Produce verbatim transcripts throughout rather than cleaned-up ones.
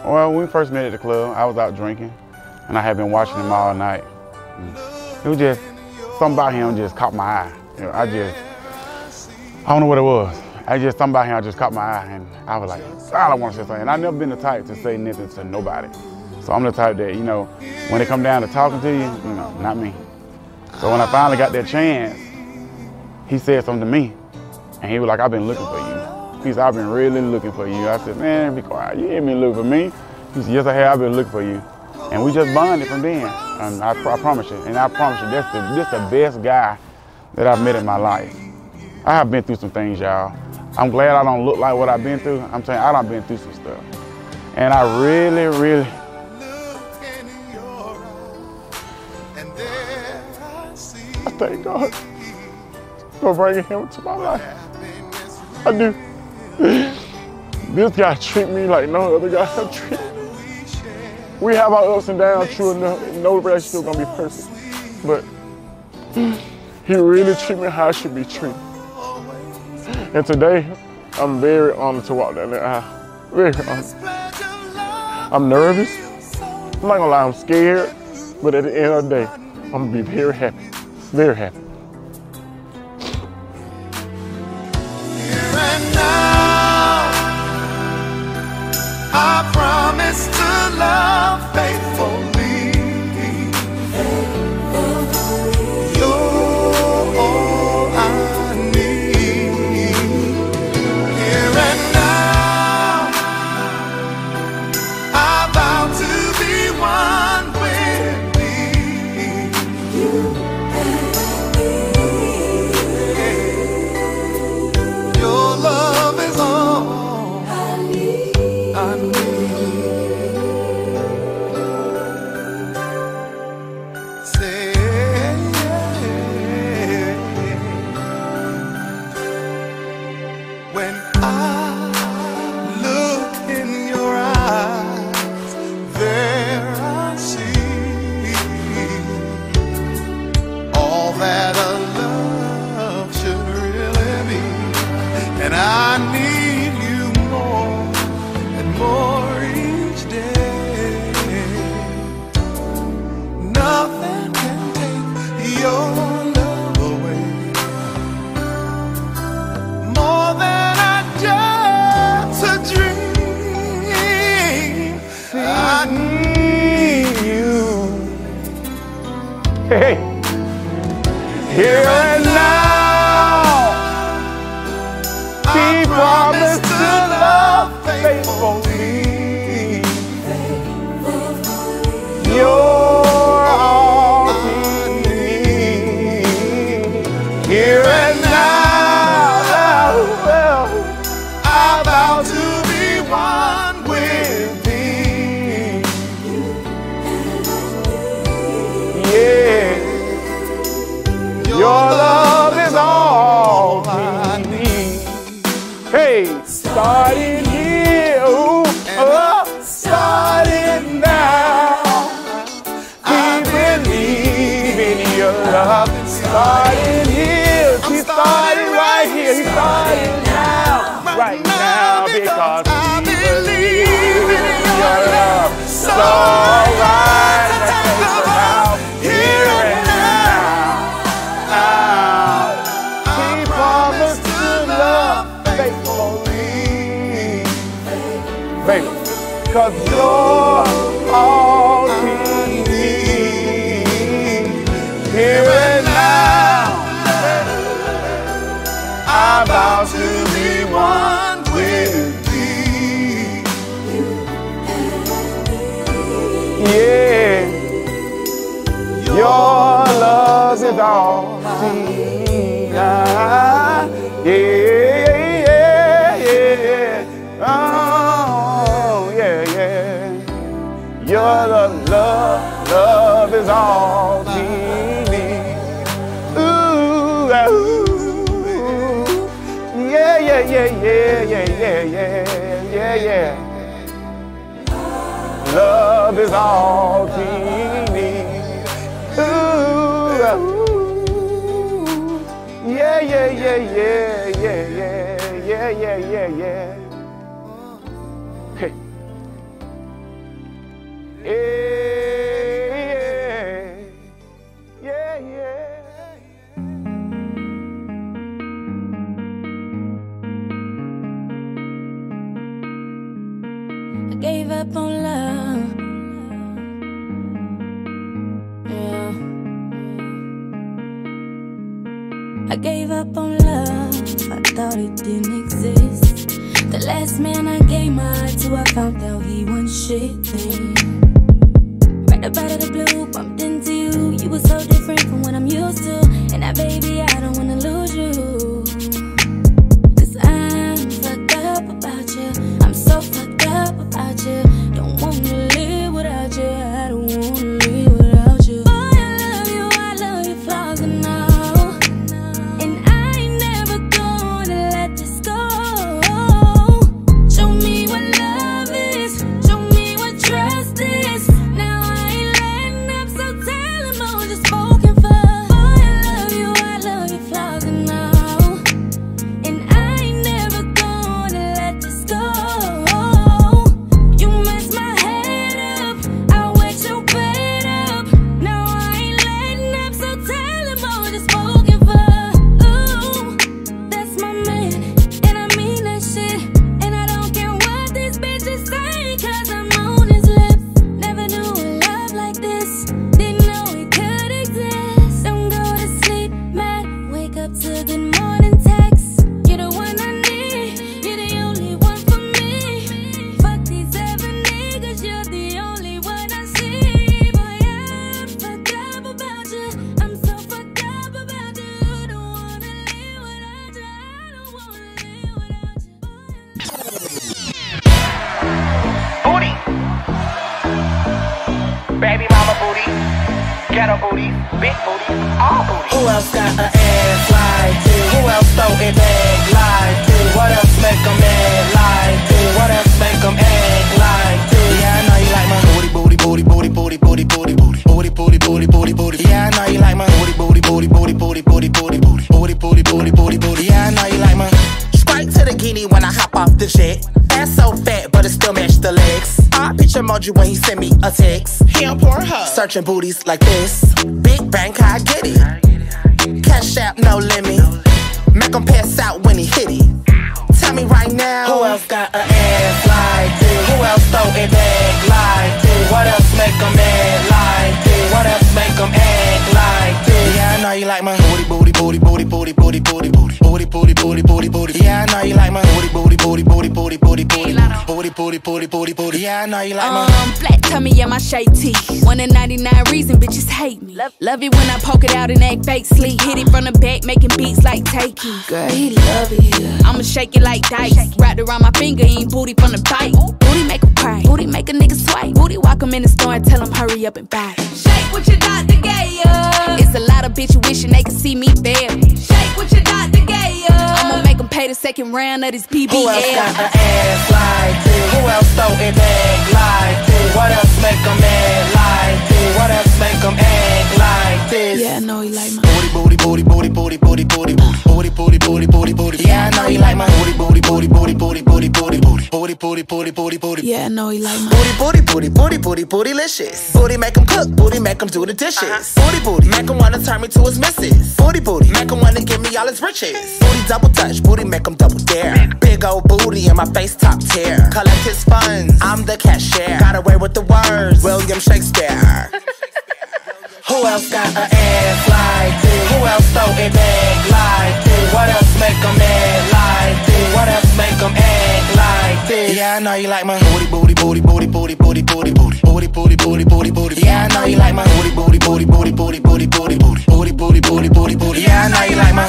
Well, when we first met at the club, I was out drinking, and I had been watching him all night. It was just, something about him just caught my eye. You know, I just, I don't know what it was. I just, something about him just caught my eye, and I was like, God, I want to say something. And I've never been the type to say nothing to nobody. So I'm the type that, you know, when it come down to talking to you, you know, not me. So when I finally got that chance, he said something to me, and he was like, I've been looking for you. He said, I've been really looking for you. I said, man, be quiet. You ain't been looking for me. He said, yes, I have. I've been looking for you. And we just bonded from then. And I, I promise you, and I promise you, that's the, this the best guy that I've met in my life. I have been through some things, y'all. I'm glad I don't look like what I've been through. I'm saying I done been through some stuff. And I really, really, I thank God for bringing him into my life. I do. This guy treat me like no other guy have treated me. We have our ups and downs, true enough. No relationship gonna be perfect, but he really treat me how I should be treated. And today, I'm very honored to walk down that aisle. Very honored. I'm nervous. I'm not gonna lie, I'm scared, but at the end of the day, I'm gonna be very happy. Very happy. Here and now, I promise to love faithfully. You're all I need. Here and now, I vow to be one with thee. You Your love is all I need. I need. Say, when I look in your eyes, there I see all that a love should really be. And I need you more and more each day. Nothing can take your love away, more than I just a dream. I need you. Hey, here and now, he promised to love faithfully. You're all we need. Here and now, I vow to be one with thee. Yeah, your love is all I need. Hey, starting here, ooh, oh, starting now. We believe in your love. Starting here, he started right here. He started now, right now, because I believe in your love. So right, let's take it out here and now. Now, he promised to love faithfully, baby, cause you're all we need. Here and now, I vow to be one with thee. Yeah, your love is all we need. Yeah, yeah, yeah. Oh, yeah, yeah. Your love, love, love is all we need. Ooh, ooh. Yeah, yeah, yeah, yeah, yeah, yeah, yeah, yeah, yeah. Love is all we need. Ooh, ooh. Yeah, yeah, yeah, yeah, yeah, yeah, yeah, yeah, yeah, yeah. Hey, up on love. Yeah. I gave up on love. I thought it didn't exist. The last man I gave my heart to, I found out he wasn't shit then. Right up out of the blue, bumped into you. You were so different from what I'm used to. And now baby, I don't wanna lose you. Cause I'm fucked up about you. I'm so fucked up about you. Don't wanna live without you. I don't wanna live without you. Boy, I love you, I love your flaws and all. And I ain't never gonna let this go. Show me what love is. Show me what trust is. Now I ain't letting up, so tell him I was just spoken for. Boy, I love you, I love your flaws and all. And I ain't never gonna let this go. You mess my head up, I wet your bed up. Now I ain't letting up, so tell him I was just spoken for. Ooh, that's my man, and I mean that shit. And I don't care what these bitches say, cause I'm on his lips. Never knew a love like this, didn't know it could exist. Don't go to sleep mad, wake up to good morning text. You're the one I need, you're the only one for me. Fuck these other niggas, you're the only one I see. Boy, I'm fucked up about you, I'm so fucked up about you. Don't wanna live without you, I don't wanna live without you. Booty. Baby mama booty. Ghetto booty. Big booty. All booty. Who else got an ass like this? Who else throw it back like this? What else make them mad like this? What else make them act like this? Yeah, I know you like my booty, booty, booty, booty, booty, booty, booty, booty, booty, booty, booty, booty, booty. Yeah, I know you like my booty, booty, booty, booty, booty, booty, booty, booty, booty, booty, booty, booty, booty. Yeah, I know you like my. Straight to the guinea when I hop off the jet. Ass so fat, but it still match the legs. I picture emoji when he send me a text. He on Pornhub, searching booties like this. Big bank, I get it. Cash out, no limit. Make him pass out when he hit it. Tell me right now, who else got an ass like this? Who else throw it back like this? What else make them mad like this? What else make them act like this? Yeah, I know you like my booty, booty, booty, booty, booty, booty, booty, booty, booty, booty, booty, booty, booty. Yeah, I know you like my booty, booty, booty, booty, booty, booty, booty, booty, booty, booty, booty, booty. Yeah, I know you like my. Um, flat tummy, yeah, my shake tee. One in ninety-nine reason bitches hate me. Love, love it when I poke it out and act fake sleep. Hit it from the back, making beats like Takey. Girl, he love it here. I'ma shake it like dice. Wrapped around my finger, ain't booty from the bite. Booty make him cry. Booty make a nigga swipe. Booty walk him in the store and tell him hurry up and buy. Shake what your doctor gave ya. It's a lot of bitches wishing they could see me fail. Shake what your doctor gave ya. I'ma make him pay the second round of this P B L. Who else got an ass like this? Who else throw it back like this? What else make them mad like this? What else make them act like this? Yeah, I know he like my booty, booty, booty, booty, booty, booty, booty, booty, booty, booty, booty, booty, booty. Yeah, I know you like my booty, booty, booty, booty, booty, booty, booty, booty, booty, booty, booty, booty, booty. Yeah, I know he like my booty, booty, booty, booty, booty, bootylicious. Booty make him cook, booty make him do the dishes. Booty, booty, make him wanna turn me to his missus. Booty, booty, make him wanna give me all his riches. Booty double touch, booty make him double dare. Big old booty in my face top tier. Collect his funds, I'm the cashier. Got away with the words, William Shakespeare. Who else got an ass like this? Who else throw it back like this? What else make them mad like this? What else make them act like this? Yeah, I know you like my booty, booty, booty, booty, booty, booty, booty, booty, booty, booty, booty, booty, booty. Yeah, I know you like my booty, booty, booty, booty, booty, booty, booty, booty, booty, booty, booty, booty, booty. Yeah, I know you like my.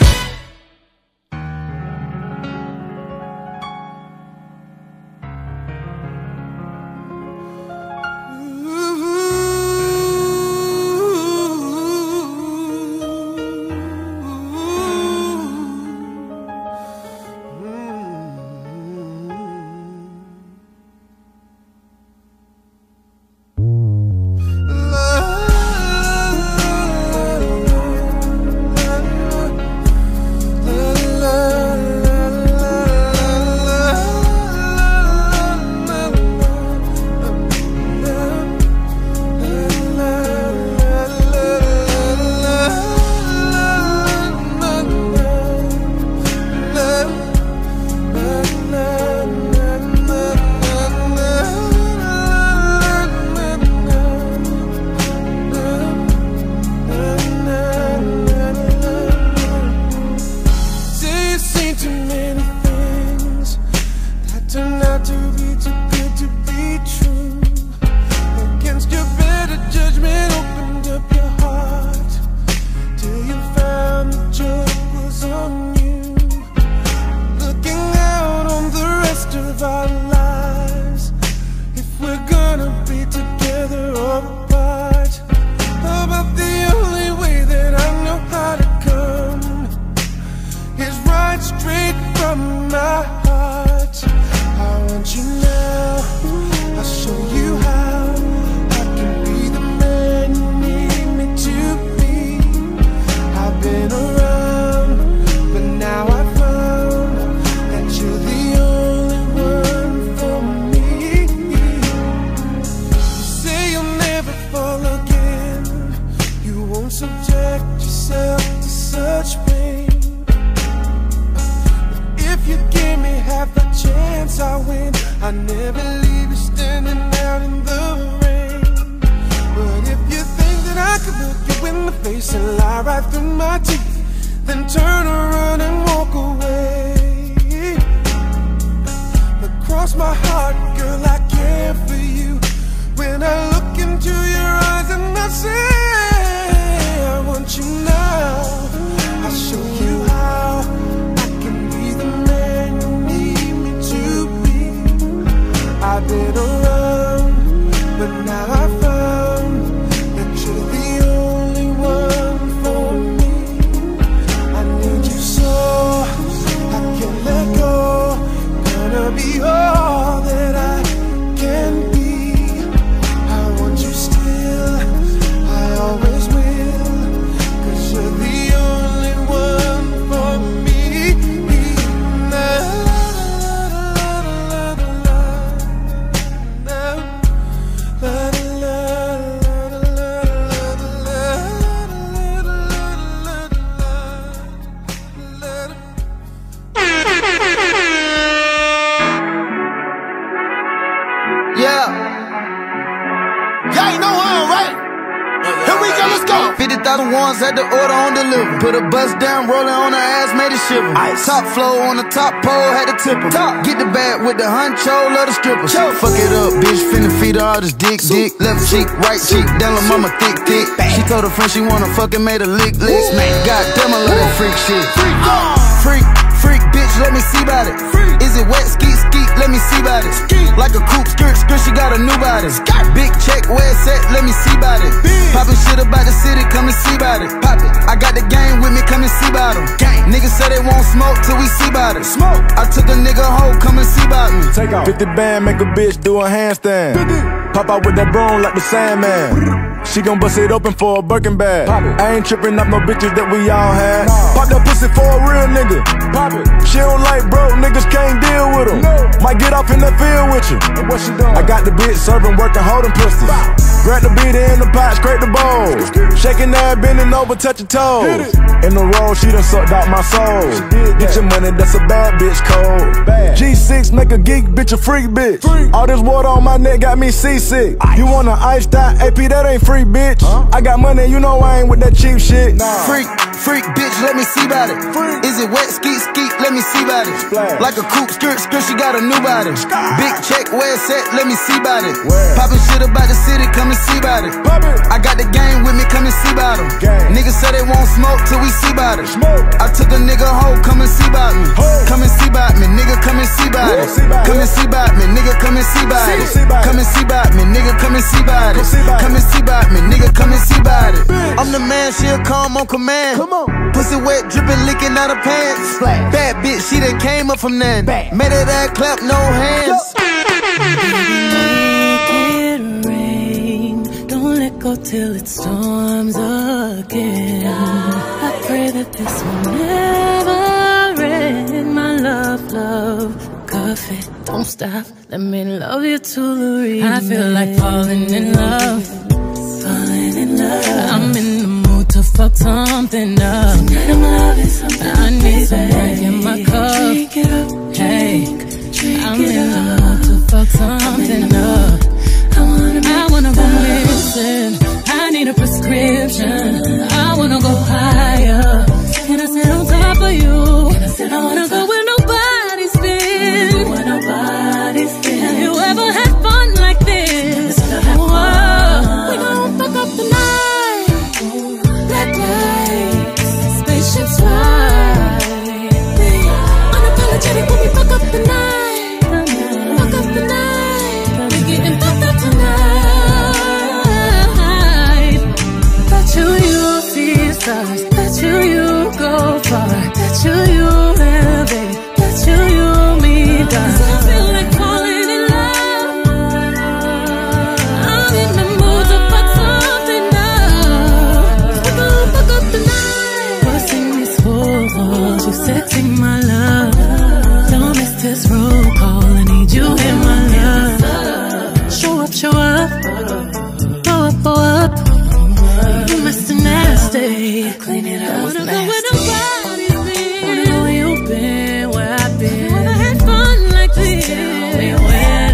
Love never leave you standing out in the rain. But if you think that I could look you in the face and lie right through my teeth, then turn around and walk away. But cross my heart, girl, I care for you. When I look into your eyes and I say I want you now, I'll show you how I can be the man you need me to be. I've been around, but now I found that you're the only one for me. I need you so I can't let go. Gonna be all that I can be. I want you still, I always will, 'cause you're the only one for me. La, la, la, la, la, la, la, la, Yeah. Y'all ain't know how, right? Here we go, let's go. fifty thousand ones had the order on delivery. Put a bus down, rolling on her ass, made it shiver. Ice. Top flow on the top pole, had to tip her. Top. Get the bag with the huncho, love the stripper. Choke. Fuck it up, bitch, finna feed her all this dick, dick. Left cheek, right cheek, down la mama thick, thick. She told her friend she wanna fuck and made a lick, lick. Goddamn, I love that freak shit. Freak, uh. freak, freak, bitch, let me see about it. Freak. Is it wet, skeet, skeet, let me see about it. Skeet. Like a coupe, skirt, skirt, she got a new body. Big check, where it's at, let me see about it. Poppin' shit about the city, come and see about it. Pop it, I got the gang with me, come and see about them. Niggas say they won't smoke till we see about it. Smoke. I took a nigga home, come and see about me. Take off. fifty band, make a bitch do a handstand. fifty. Pop out with that broom like the Sandman. She gon' bust it open for a Birkin bag. I ain't trippin' up no bitches that we all had. No. Pop that pussy for a real nigga. Pop it. She don't like broke niggas, can't deal with them. No. Might get off in the field with you. And what she doing? I got the bitch serving, working, holding pistols. Bow. Grab the beat in the pot, scrape the bowl. Shaking that, bending over, touch your toes. In the roll, she done sucked out my soul. Get your money, that's a bad bitch code. Bad. G six make a geek bitch a freak bitch. Freak. All this water on my neck got me seasick. Ice. You want an iced out A P, that ain't free, bitch. Huh? I got money, you know I ain't with that cheap shit. Nah. Freak, freak, bitch, let me see about it. Freak. Is it wet, skeet, skeet, let me see about it. Splash. Like a coupe, skirt, skirt, she got a new body. Sky. Big check, where it's at, let me see about it. Poppin' shit about the city, come and see about it. Pop it. I got the gang with me, come and see about them. Gang. Niggas say they won't smoke till we see about it. Smoke. I took a nigga hoe, come and see about me. Ho. Come and see about me, nigga, come and see about it. See come and see about me, nigga, come and see about it. See come and see about me, nigga, come and see about it. Come and see about me, nigga, come and see about it. Bitch. I'm the man, she'll come on command. Come on. Pussy wet, dripping, licking out her pants. Splash. Bad bitch, she done came up from that. Bad. Made it that clap, no hands. Make it rain. Don't let go till it storms again. I pray that this will never end. My love, love, coffee, don't stop. Let me love you to the end. I feel like falling in love. Falling in love. I'm in the mood to fuck something up. Tonight I'm loving something. I need some drink in my cup. Drink it up, drink, hey, drink I'm it in the mood to fuck something up. I wanna, I wanna go missing. I need a prescription. I wanna go higher. Can I sit on top of you? I wanna go where nobody's been. Where nobody's been. Have you ever had fun like this? Whoa. We gon' fuck up the night. Black lights, spaceships fly. Unapologetic when we fuck up the night. Fuck up the night. We getting fucked up tonight. Bet you you see stars. Bet you you go far. Bet you you elevate. Bet you you meet us. I feel like falling in love. I'm in the mood to fuck something up. We gon' fuck up the night. Busting these walls, you sexy my love. Don't miss this roll call. I need you in my love. Show up, show up. Blow up, blow up. You Mister Nasty. Clean it up. Wanna go where nobody's been. Wanna know where you've been, where I've been. Wanna have fun like this. Tell me where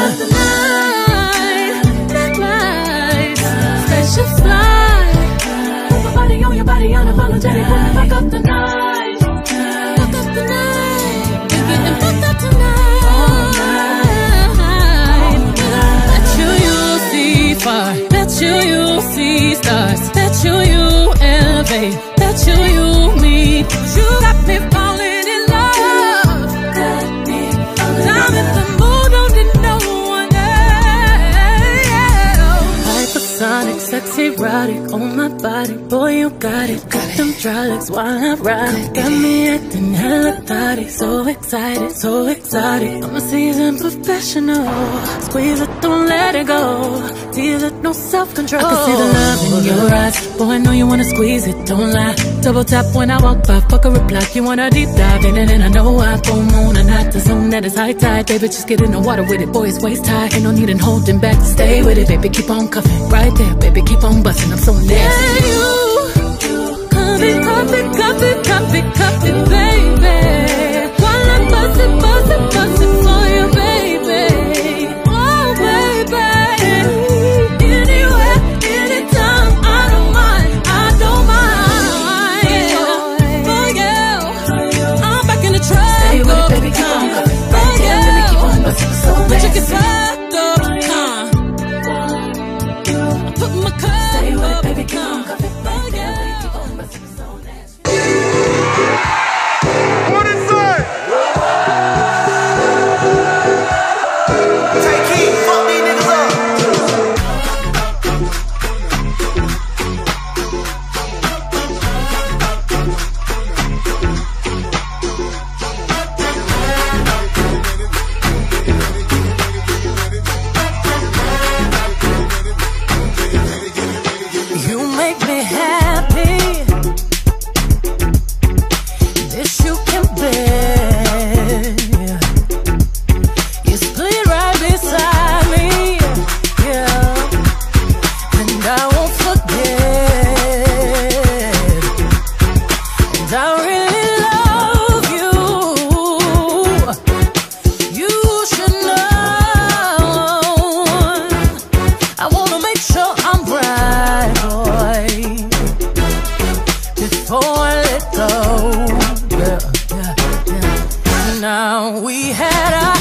the night, black lights, spaceship flight. Put my body on your body, unapologetic. When we fuck up the night, fuck up the night. We getting fucked up tonight. Bet you you'll see far. Bet you you'll see stars. Bet you you elevate. Bet you you meet. You got me falling in love. Got me falling I'm in the mood, don't need no one else. Hypersonic, sexy, erotic on my body. Boy, you got it. Got them dry while I ride it. Got me acting hella thotty. So excited, so exotic. I'm a seasoned professional. Squeeze it, don't let it go. Tease it, no self-control. I can see the love in your eyes. Boy, I know you wanna squeeze it, don't lie. Double tap when I walk by, fuck a reply. You wanna deep dive in it, and I know I full moon and not the zone that is high tide. Baby, just get in the water with it, boy, it's waist high. Ain't no need in holding back, stay with it, baby, keep on cuffing. Right there, baby, keep on busting, I'm so nasty. Yeah, you, copy, copy, copy, copy, copy, baby. While I bust it, bust it, bust it for you, baby. Oh, baby. Anywhere, anytime, I don't mind, I don't mind. For you, I'm back in the trap. Stay with it, baby, keep on cuffing. Right there, baby, keep on busting, so nasty. But you can fuck up, huh? Put my cup Stay with it, baby, keep on cuffing. Right there, baby, keep on busting, so nasty. What is that? Take heat, fuck these niggas up. You make me happy. This you can bear. You split right beside me, yeah. And I won't forget. And I really love you. You should know. I wanna make sure I'm right, boy, before I let go. Yeah, yeah, yeah. Now we had our